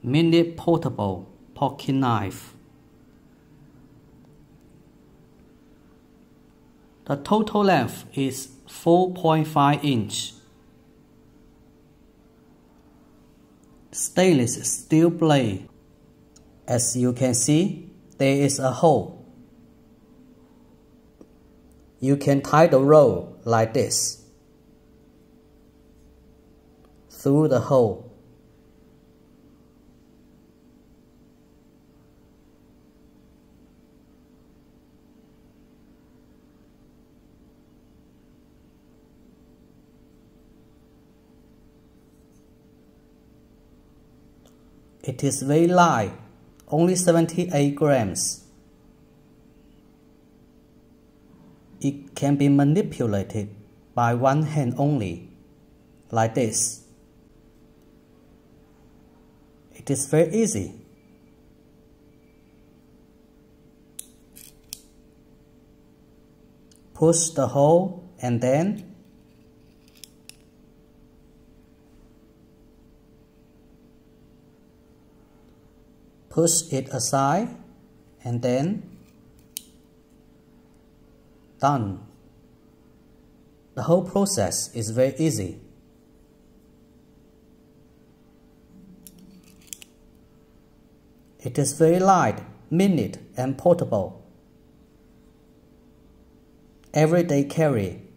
mini portable pocket knife. The total length is 4.5 inch. Stainless steel blade. As you can see, there is a hole. You can tie the roll like this through the hole. It is very light, only 78 grams. It can be manipulated by one hand only, like this. It is very easy. Push the hole and then push it aside and then done. The whole process is very easy. It is very light, mini and portable. Everyday carry.